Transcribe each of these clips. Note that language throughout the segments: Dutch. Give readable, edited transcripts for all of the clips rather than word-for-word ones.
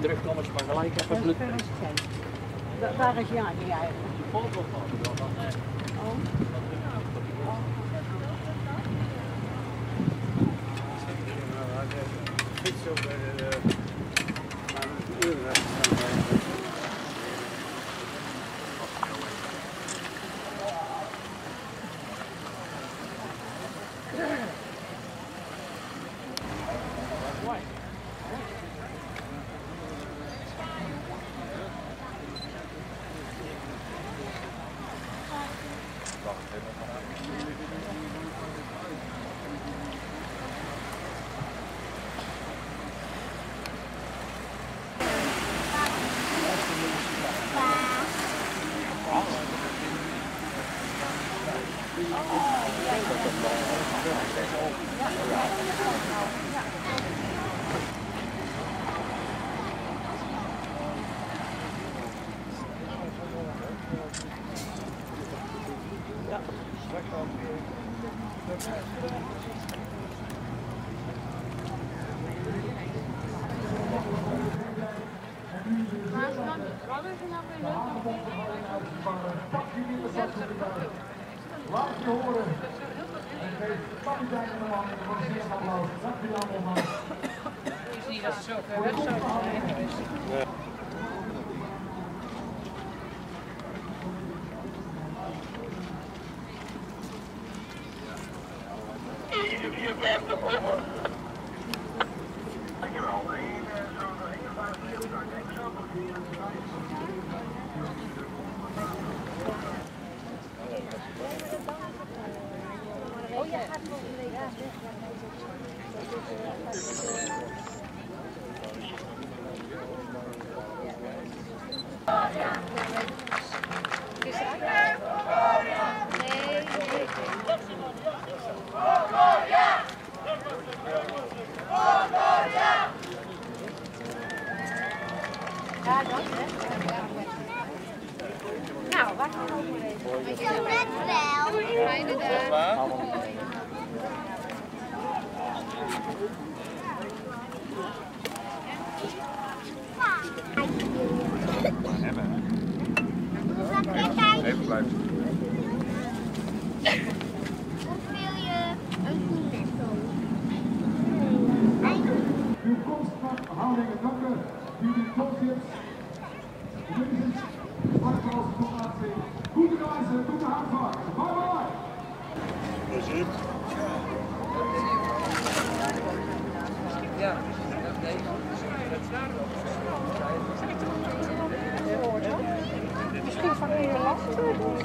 terugkomen als je maar gelijk even bloed. Waar is Jani eigenlijk? Die foto van Fiets bij de Laat je horen. En geef kapitein de man voor een zeer applaus. Dank jullie allemaal. Het is niet dat ze zo ver weg zouden zijn. Oh, jij gaat volgende week weg. Ja, dat hè. Nou, wacht even. Ik doe net wel. Ja, inderdaad. Even blijven. Wil je een Uw komst naar Houdingen danken. Jullie associates. Ladies, Marcos, formatie. Goede reizen, goede aanvang. Bye bye. Ja, nee. Misschien van een last.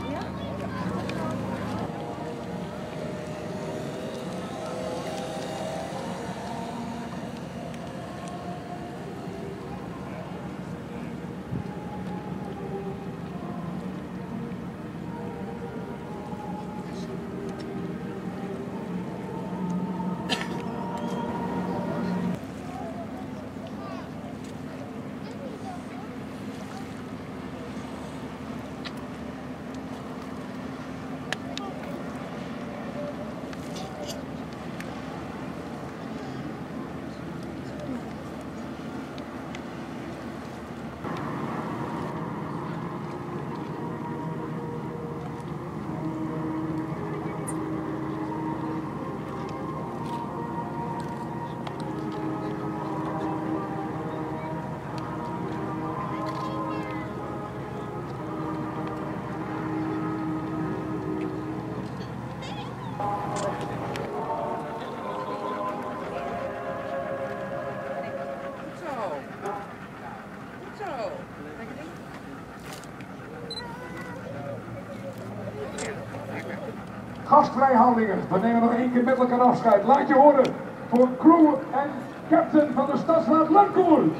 Gastvrij Houdingen. We nemen nog één keer met elkaar afscheid. Laat je horen voor crew en captain van de Stadsraad Lankoer.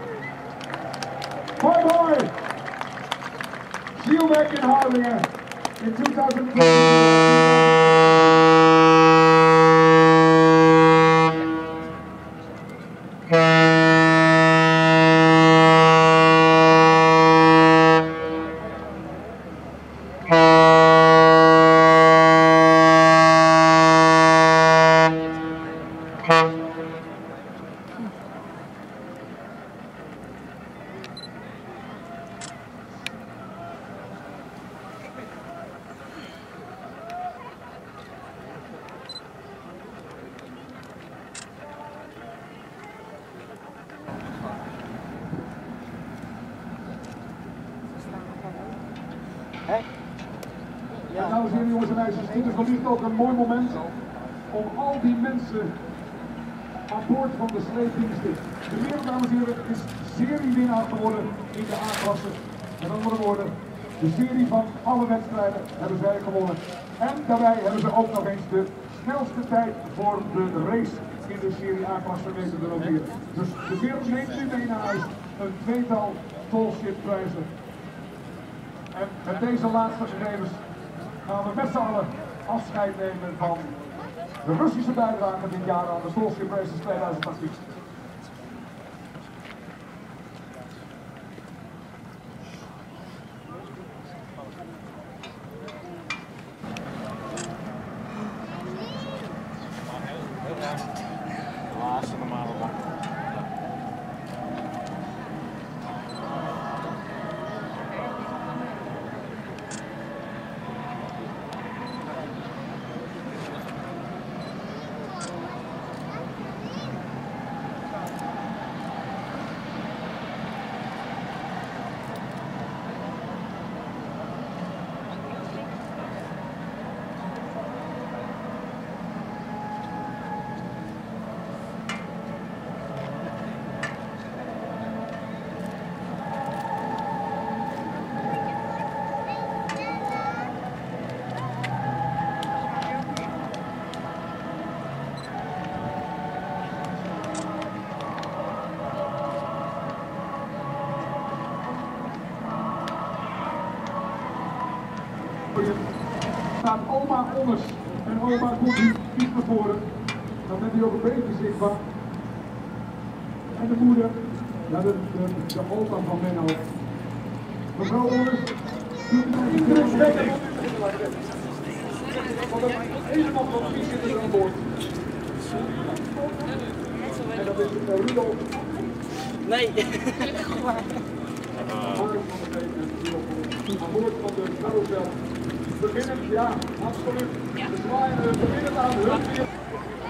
Bye bye. See you back in Houdingen in 2020. En dames en heren, jongens en meisjes, dit is wellicht ook een mooi moment om al die mensen aan boord van de sleepdiensten. De wereld, dames en heren, is seriewinnaar geworden in de A-klasse. Met andere woorden, de serie van alle wedstrijden hebben zij gewonnen. En daarbij hebben ze ook nog eens de snelste tijd voor de race in de serie A-klasse weten te noteren. Dus de wereld neemt nu mee naar huis een tweetal Tallship prijzen. En met deze laatste gegevens gaan we met z'n allen afscheid nemen van de Russische bijdrage dit jaar aan de Tallship Races 2018. Laatste normale lang. Staat oma Onnes en oma komt hier iets naar voren. Dan bent u ook een beetje zichtbaar. En de moeder, ja, de opa van Menno. Mevrouw Onnes, doet u mij niet terug weten. Want helemaal van wie zit er aan boord. En dat is Rudolf. Nee. Aan boord van de carousel. Beginnen, ja, absoluut. We zwaaien, beginnen aan de hulp.